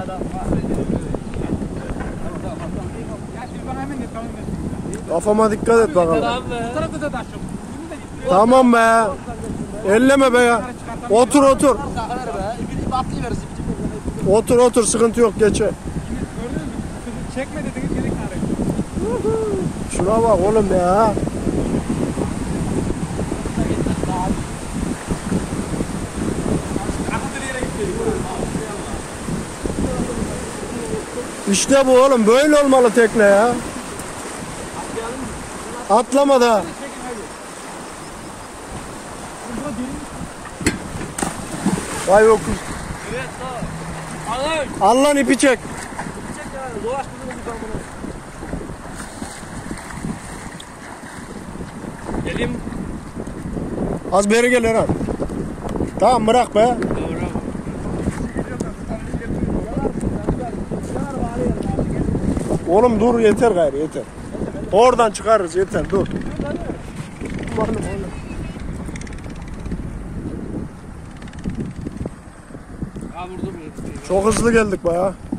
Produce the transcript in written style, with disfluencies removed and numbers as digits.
Kafama dikkat et bakalım. Tamam be. Elleme be ya. Otur otur. Otur otur, sıkıntı yok, geçe. Çekme dediniz gerek arayın. Şuna bak oğlum ya. İşte bu oğlum, böyle olmalı tekne ya. Atlama da. Vay yok. Evet sağ ol. Al lan ipi çek. Çek yani. Dolaş bizim bu kamını. Geleyim. Az beri gel Eren. Tamam, bırak be. Oğlum dur, yeter gayrı, yeter. Oradan çıkarırız, yeter, dur. Ha vurdum. Çok hızlı geldik bayağı.